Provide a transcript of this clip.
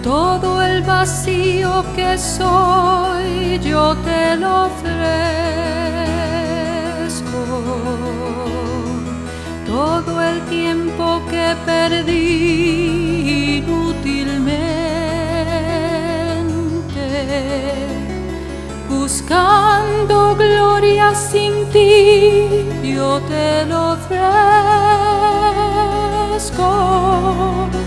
Todo el vacío que soy yo te lo ofrezco. Todo el tiempo que perdí inútilmente, buscando gloria sin ti, yo te lo ofrezco.